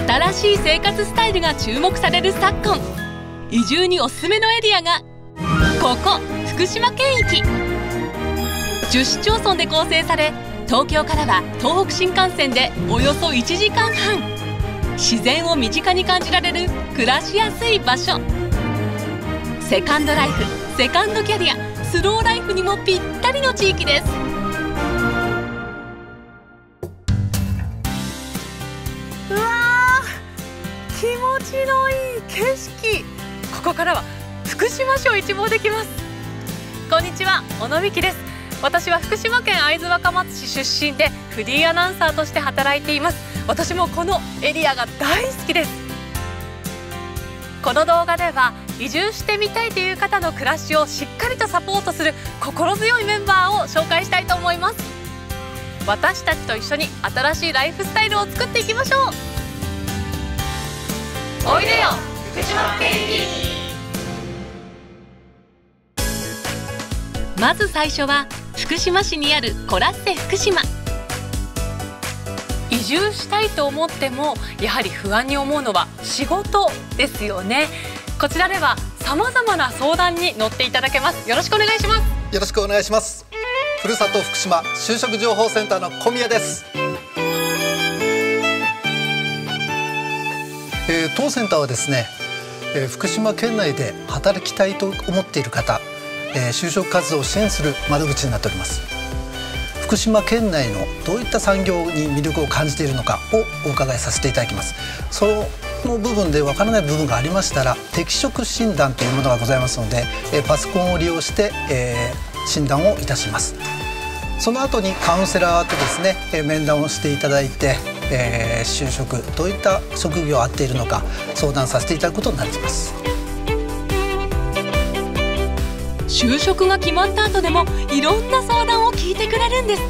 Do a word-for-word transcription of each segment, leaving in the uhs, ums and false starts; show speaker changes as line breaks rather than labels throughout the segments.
新しい生活スタイルが注目される昨今、移住におすすめのエリアがここ福島県域。じゅっ市町村で構成され、東京からは東北新幹線でおよそいちじかんはん。自然を身近に感じられる暮らしやすい場所。セカンドライフ、セカンドキャリア、スローライフにもぴったりの地域です。うわー、気持ちのいい景色。ここからは福島市を一望できます。こんにちは、小野美希です。私は福島県会津若松市出身でフリーアナウンサーとして働いています。私もこのエリアが大好きです。この動画では移住してみたいという方の暮らしをしっかりとサポートする心強いメンバーを紹介したいと思います。私たちと一緒に新しいライフスタイルを作っていきましょう。おいでよ福島県域。まず最初は福島市にあるコラッセ福島。移住したいと思ってもやはり不安に思うのは仕事ですよね。こちらではさまざまな相談に乗っていただけます。よろしくお願いします。
よろしくお願いします。ふるさと福島就職情報センターの小宮です。えー、当センターはですね、えー、福島県内で働きたいと思っている方、えー、就職活動を支援する窓口になっております。福島県内のどういった産業に魅力を感じているのかをお伺いさせていただきます。その部分でわからない部分がありましたら、適職診断というものがございますので、えー、パソコンを利用して、えー、診断をいたします。その後にカウンセラーとですね、えー、面談をしていただいて、えー、就職どういった職業合っているのか相談させていただくことになります。
就職が決まった後でもいろんな相談を聞いてくれるんですって。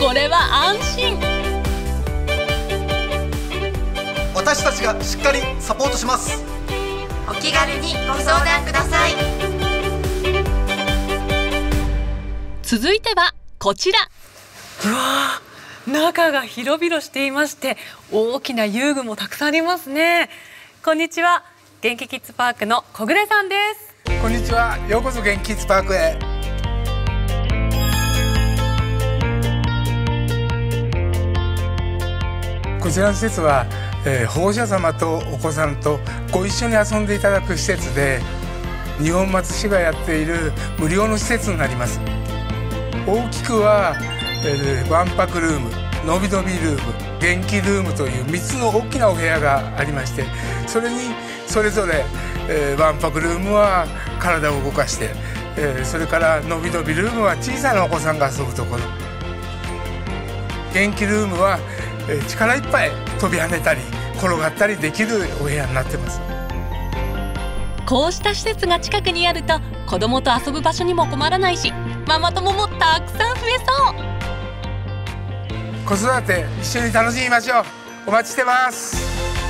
これは安心。
私たちがしっかりサポートします。
お気軽にご相談ください。
続いてはこちら。うわー、中が広々していまして大きな遊具もたくさんありますね。こんにちは、元気キッズパークの小暮さんです。
こんにちは、ようこそ元気キッズパークへ。こちらの施設は、えー、保護者様とお子さんとご一緒に遊んでいただく施設で、二本松市がやっている無料の施設になります。大きくは、えー、わんぱくルーム、のびのびルーム、元気ルームというみっつの大きなお部屋がありまして、それにそれぞれ、えー、わんぱくルームは体を動かして、えー、それからのびのびルームは小さなお子さんが遊ぶところ、元気ルームは、えー、力いっぱい飛び跳ねたり転がったりできるお部屋になってます。
こうした施設が近くにあると子どもと遊ぶ場所にも困らないし、ママ友もたくさん増えそう。
子育て一緒に楽しみましょう。お待ちしてます。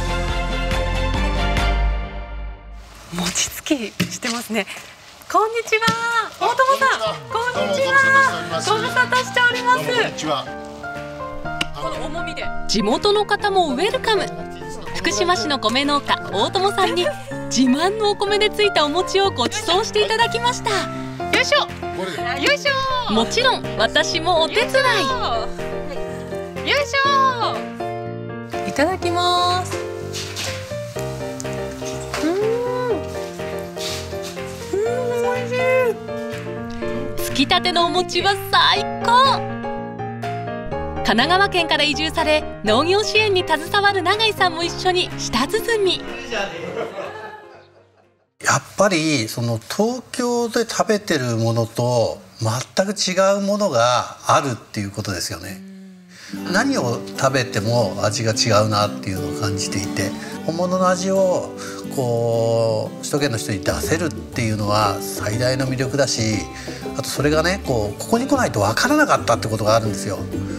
餅つきしてますね。こんにちは、大友さん。こんにちは。ご無沙汰しております。こんにちは。この重みで地元の方もウェルカム。福島市の米農家大友さんに自慢のお米でついたお餅をご馳走していただきました。よいしょ、よいしょ。もちろん私もお手伝い。よいしょ。いただきます。つきたてのお餅は最高。神奈川県から移住され農業支援に携わる永井さんも一緒に舌鼓。
やっぱりその東京で食べてるものと全く違うものがあるっていうことですよね。何を食べても味が違うなっていうのを感じていて、本物の味をこう首都圏の人に出せるっていうのは最大の魅力だし、あとそれがね、こうここに来ないと分からなかったってことがあるんですよ。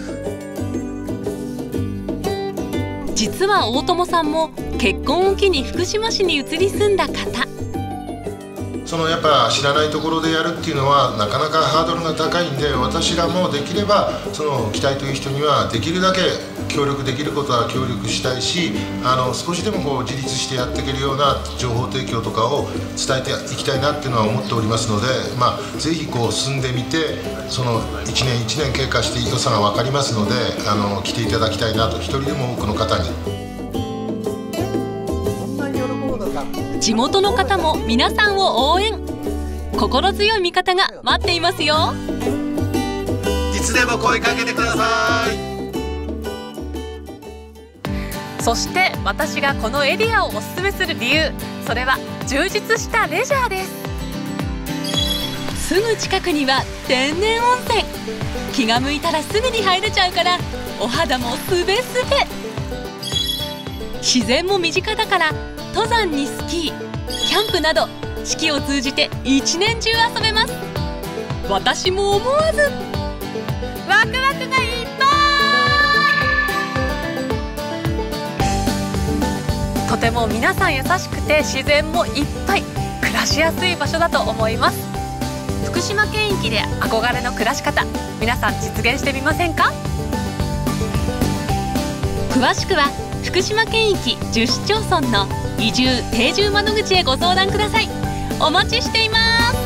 実は大友さんも結婚を機に福島市に移り住んだ方。
そのやっぱ知らないところでやるっていうのはなかなかハードルが高いんで、私らもできればその来たいという人にはできるだけ協力できることは協力したいし、あの少しでもこう自立してやっていけるような情報提供とかを伝えていきたいなっていうのは思っておりますので、まあ、ぜひこう進んでみて、そのいちねんいちねん経過して良さが分かりますので、あの来ていただきたいなと、一人でも多くの方に。
地元の方も皆さんを応援、心強い味方が待っていますよ。
いつでも声かけてください。
そして私がこのエリアをおすすめする理由、それは充実したレジャーです。すぐ近くには天然温泉、気が向いたらすぐに入れちゃうから、お肌もすべすべ。自然も身近だから、登山にスキー、キャンプなど四季を通じて一年中遊べます。私も思わずワクワクがいっぱい。とても皆さん優しくて自然もいっぱい、暮らしやすい場所だと思います。福島県域で憧れの暮らし方、皆さん実現してみませんか？詳しくは福島県域じゅっ市町村の移住・定住窓口へご相談ください。お待ちしています。